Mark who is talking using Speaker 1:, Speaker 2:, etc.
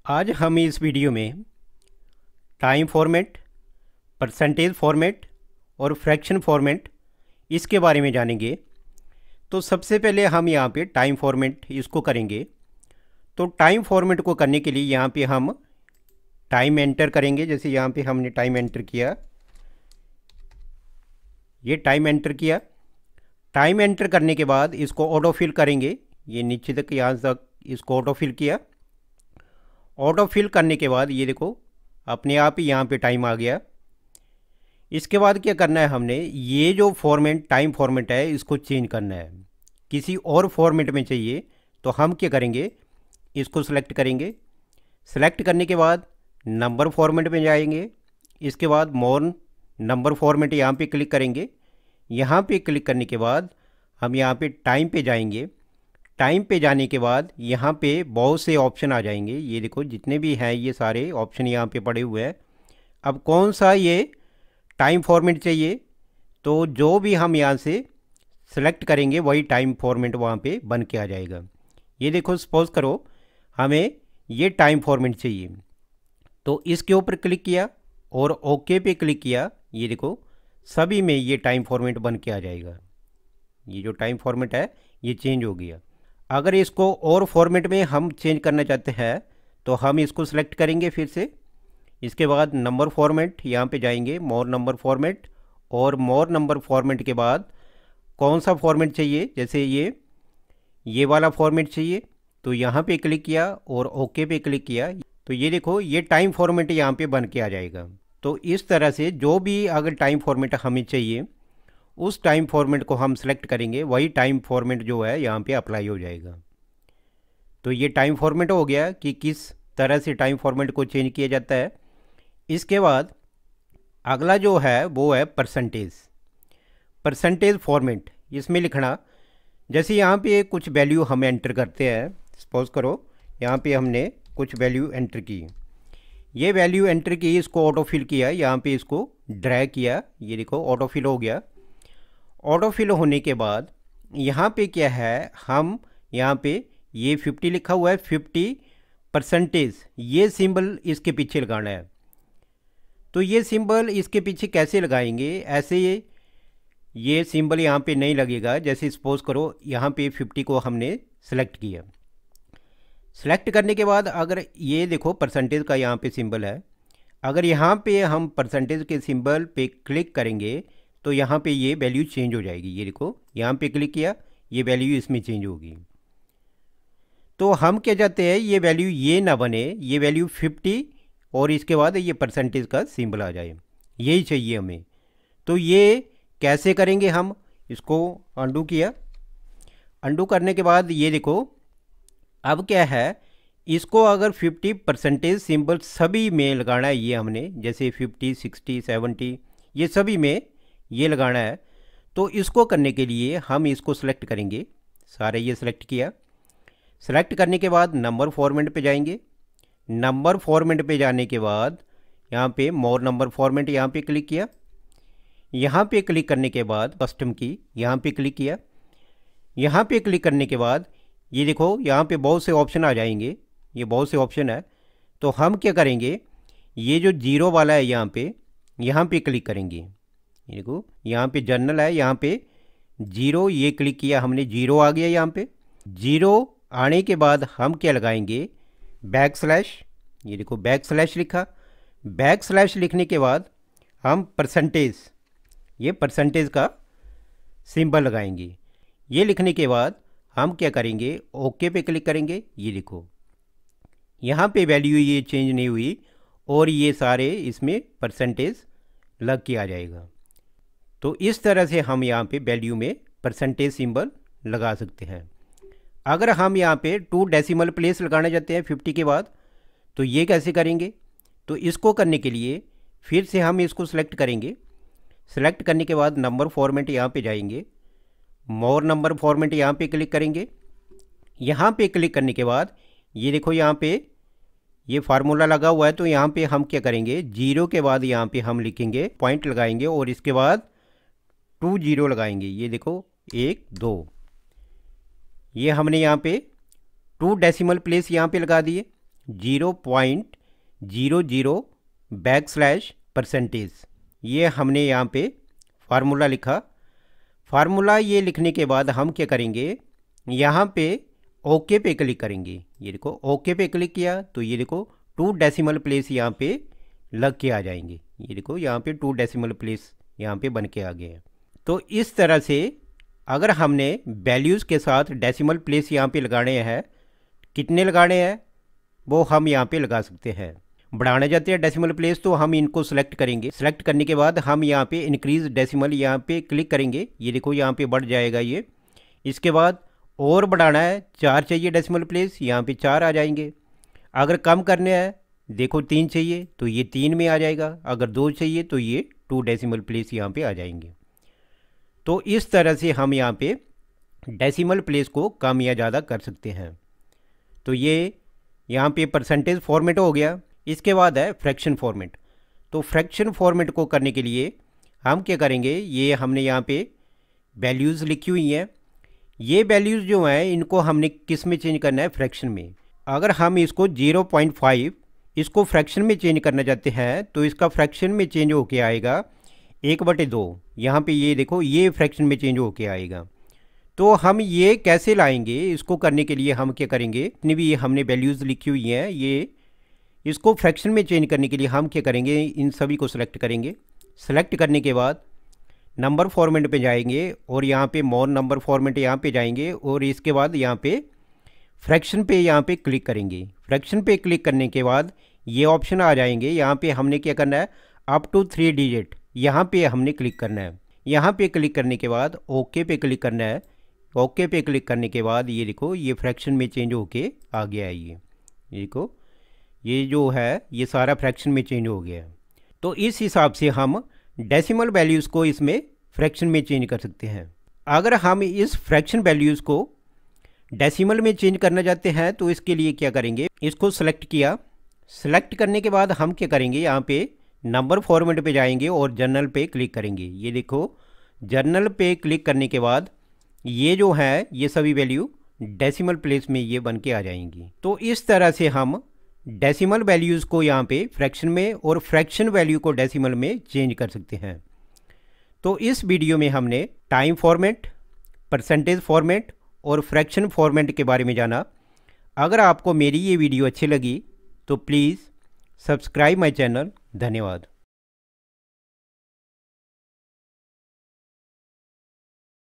Speaker 1: आज हम इस वीडियो में टाइम फॉर्मेट, परसेंटेज फॉर्मेट और फ्रैक्शन फॉर्मेट इसके बारे में जानेंगे। तो सबसे पहले हम यहाँ पे टाइम फॉर्मेट इसको करेंगे। तो टाइम फॉर्मेट को करने के लिए यहाँ पे हम टाइम एंटर करेंगे। जैसे यहाँ पे हमने टाइम एंटर किया, ये टाइम एंटर किया। टाइम एंटर करने के बाद इसको ऑटो फिल करेंगे, ये नीचे तक यहाँ तक इसको ऑटो फिल किया। ऑटो फिल करने के बाद ये देखो अपने आप ही यहाँ पे टाइम आ गया। इसके बाद क्या करना है, हमने ये जो फॉर्मेट टाइम फॉर्मेट है इसको चेंज करना है, किसी और फॉर्मेट में चाहिए। तो हम क्या करेंगे, इसको सिलेक्ट करेंगे। सिलेक्ट करने के बाद नंबर फॉर्मेट में जाएंगे। इसके बाद मोर नंबर फॉर्मेट यहाँ पे क्लिक करेंगे। यहाँ पे क्लिक करने के बाद हम यहाँ पे टाइम पे जाएंगे। टाइम पे जाने के बाद यहाँ पे बहुत से ऑप्शन आ जाएंगे। ये देखो जितने भी हैं ये सारे ऑप्शन यहाँ पे पड़े हुए हैं। अब कौन सा ये टाइम फॉर्मेट चाहिए, तो जो भी हम यहाँ से सेलेक्ट करेंगे वही टाइम फॉर्मेट वहाँ पे बन के आ जाएगा। ये देखो सपोज करो हमें ये टाइम फॉर्मेट चाहिए, तो इसके ऊपर क्लिक किया और ओके पे क्लिक किया। ये देखो सभी में ये टाइम फॉर्मेट बन के आ जाएगा। ये जो टाइम फॉर्मेट है ये चेंज हो गया। अगर इसको और फॉर्मेट में हम चेंज करना चाहते हैं तो हम इसको सिलेक्ट करेंगे फिर से। इसके बाद नंबर फॉर्मेट यहाँ पे जाएंगे, मोर नंबर फॉर्मेट, और मोर नंबर फॉर्मेट के बाद कौन सा फॉर्मेट चाहिए, जैसे ये वाला फॉर्मेट चाहिए तो यहाँ पे क्लिक किया और ओके पे क्लिक किया। तो ये देखो ये टाइम फॉर्मेट यहाँ पे बन के आ जाएगा। तो इस तरह से जो भी अगर टाइम फॉर्मेट हमें चाहिए उस टाइम फॉर्मेट को हम सेलेक्ट करेंगे, वही टाइम फॉर्मेट जो है यहाँ पे अप्लाई हो जाएगा। तो ये टाइम फॉर्मेट हो गया कि किस तरह से टाइम फॉर्मेट को चेंज किया जाता है। इसके बाद अगला जो है वो है परसेंटेज। परसेंटेज फॉर्मेट इसमें लिखना, जैसे यहाँ पे कुछ वैल्यू हम एंटर करते हैं। सपोज करो यहाँ पे हमने कुछ वैल्यू एंटर की, ये वैल्यू एंटर की, इसको ऑटो फिल किया, यहाँ पे इसको ड्रैग किया। ये देखो ऑटो फिल हो गया। ऑटो फिल होने के बाद यहाँ पे क्या है, हम यहाँ पे ये 50 लिखा हुआ है, 50 परसेंटेज, ये सिंबल इसके पीछे लगाना है। तो ये सिंबल इसके पीछे कैसे लगाएंगे, ऐसे ये सिंबल यहाँ पे नहीं लगेगा। जैसे सपोज करो यहाँ पे 50 को हमने सेलेक्ट किया। सेलेक्ट करने के बाद अगर ये देखो परसेंटेज का यहाँ पे सिंबल है, अगर यहाँ पे हम परसेंटेज के सिंबल पे क्लिक करेंगे तो यहाँ पे ये वैल्यू चेंज हो जाएगी। ये देखो यहाँ पे क्लिक किया, ये वैल्यू इसमें चेंज होगी। तो हम क्या चाहते हैं, ये वैल्यू ये ना बने, ये वैल्यू 50 और इसके बाद ये परसेंटेज का सिंबल आ जाए, यही चाहिए हमें। तो ये कैसे करेंगे, हम इसको अंडू किया। अंडू करने के बाद ये देखो अब क्या है, इसको अगर 50 परसेंटेज सिंबल सभी में लगाना है, ये हमने जैसे 50, 60, 70 ये सभी में ये लगाना है। तो इसको करने के लिए हम इसको सेलेक्ट करेंगे, सारे ये सेलेक्ट किया। सेलेक्ट करने के बाद नंबर फॉर्मेट पे जाएंगे। नंबर फॉर्मेट पे जाने के बाद यहाँ पे मोर नंबर फॉर्मेट यहाँ पे क्लिक किया। यहाँ पे क्लिक करने के बाद कस्टम की यहाँ पे क्लिक किया। यहाँ पे क्लिक करने के बाद ये देखो यहाँ पे बहुत से ऑप्शन आ जाएंगे, ये बहुत से ऑप्शन है। तो हम क्या करेंगे, ये जो जीरो वाला है यहाँ पे क्लिक करेंगे। ये देखो यहाँ पे जर्नल है, यहाँ पे जीरो, ये क्लिक किया हमने, जीरो आ गया। यहाँ पे जीरो आने के बाद हम क्या लगाएंगे, बैक स्लैश। ये देखो बैक स्लैश लिखा। बैक स्लैश लिखने के बाद हम परसेंटेज, ये परसेंटेज का सिंबल लगाएंगे। ये लिखने के बाद हम क्या करेंगे, ओके पे क्लिक करेंगे। ये देखो यहाँ पे वैल्यू ये चेंज नहीं हुई और ये सारे इसमें परसेंटेज लग के आ जाएगा। तो इस तरह से हम यहाँ पे वैल्यू में परसेंटेज सिंबल लगा सकते हैं। अगर हम यहाँ पे 2 डेसिमल प्लेस लगाना चाहते हैं 50 के बाद, तो ये कैसे करेंगे, तो इसको करने के लिए फिर से हम इसको सेलेक्ट करेंगे। सेलेक्ट करने के बाद नंबर फॉर्मेट यहाँ पे जाएंगे, मोर नंबर फॉर्मेट यहाँ पे क्लिक करेंगे। यहाँ पे क्लिक करने के बाद ये देखो यहाँ पे ये फार्मूला लगा हुआ है। तो यहाँ पे हम क्या करेंगे, जीरो के बाद यहाँ पे हम लिखेंगे, पॉइंट लगाएंगे और इसके बाद 2 जीरो लगाएंगे। ये देखो 1 2, ये हमने यहाँ पे 2 डेसिमल प्लेस यहाँ पे लगा दिए। 0.00 ये हमने यहाँ पे फार्मूला लिखा। फार्मूला ये लिखने के बाद हम क्या करेंगे, यहाँ पे ओके पे क्लिक करेंगे। ये देखो ओके पे क्लिक किया तो ये देखो 2 डेसिमल प्लेस यहाँ पे लग के आ जाएंगे। ये देखो यहाँ पे 2 डेसिमल प्लेस यहाँ पे बन के आ गए हैं। तो इस तरह से अगर हमने वैल्यूज़ के साथ डेसिमल प्लेस यहाँ पे लगाने हैं, कितने लगाने हैं वो हम यहाँ पे लगा सकते हैं। बढ़ाने जाते हैं डेसिमल प्लेस तो हम इनको सेलेक्ट करेंगे। सेलेक्ट करने के बाद हम यहाँ पे इंक्रीज डेसिमल यहाँ पे क्लिक करेंगे। ये देखो यहाँ पे बढ़ जाएगा ये। इसके बाद और बढ़ाना है, 4 चाहिए डेसिमल प्लेस, यहाँ पे 4 आ जाएंगे। अगर कम करने हैं, देखो 3 चाहिए तो ये 3 में आ जाएगा। अगर 2 चाहिए तो ये 2 डेसिमल प्लेस यहाँ पे आ जाएंगे। तो इस तरह से हम यहाँ पे डेसिमल प्लेस को कम या ज़्यादा कर सकते हैं। तो ये यहाँ पे परसेंटेज फॉर्मेट हो गया। इसके बाद है फ्रैक्शन फॉर्मेट। तो फ्रैक्शन फॉर्मेट को करने के लिए हम क्या करेंगे, ये हमने यहाँ पे वैल्यूज़ लिखी हुई हैं। ये वैल्यूज़ जो हैं इनको हमने किस में चेंज करना है, फ्रैक्शन में। अगर हम इसको 0.5 इसको फ्रैक्शन में चेंज करना चाहते हैं तो इसका फ्रैक्शन में चेंज होके आएगा 1/2। यहाँ पे ये देखो ये फ्रैक्शन में चेंज होके आएगा। तो हम ये कैसे लाएंगे, इसको करने के लिए हम क्या करेंगे, इतनी भी ये हमने वैल्यूज़ लिखी हुई हैं, ये इसको फ्रैक्शन में चेंज करने के लिए हम क्या करेंगे, इन सभी को सिलेक्ट करेंगे। सेलेक्ट करने के बाद नंबर फॉर्मेट पे जाएंगे और यहाँ पे मोर नंबर फॉर्मेट यहाँ पे जाएंगे और इसके बाद यहाँ पे फ्रैक्शन पे यहाँ पे क्लिक करेंगे। फ्रैक्शन पे क्लिक करने के बाद ये ऑप्शन आ जाएंगे। यहाँ पे हमने क्या करना है, अप टू 3 डिजिट यहाँ पे हमने क्लिक करना है। यहाँ पे क्लिक करने के बाद ओके पे क्लिक करना है। ओके पे क्लिक करने के बाद ये देखो ये फ्रैक्शन में चेंज होके आ गया है। ये देखो ये जो है ये सारा फ्रैक्शन में चेंज हो गया है। तो इस हिसाब से हम डेसिमल वैल्यूज़ को इसमें फ्रैक्शन में चेंज कर सकते हैं। अगर हम इस फ्रैक्शन वैल्यूज़ को डेसिमल में चेंज करना चाहते हैं तो इसके लिए क्या करेंगे, इसको सेलेक्ट किया। सेलेक्ट करने के बाद हम क्या करेंगे, यहाँ पे नंबर फॉर्मेट पे जाएंगे और जर्नल पे क्लिक करेंगे। ये देखो जर्नल पे क्लिक करने के बाद ये जो है ये सभी वैल्यू डेसिमल प्लेस में ये बन के आ जाएंगी। तो इस तरह से हम डेसिमल वैल्यूज़ को यहाँ पे फ्रैक्शन में और फ्रैक्शन वैल्यू को डेसिमल में चेंज कर सकते हैं। तो इस वीडियो में हमने टाइम फॉर्मेट, परसेंटेज फॉर्मेट और फ्रैक्शन फॉर्मेट के बारे में जाना। अगर आपको मेरी ये वीडियो अच्छी लगी तो प्लीज़ सब्सक्राइब माय चैनल। धन्यवाद।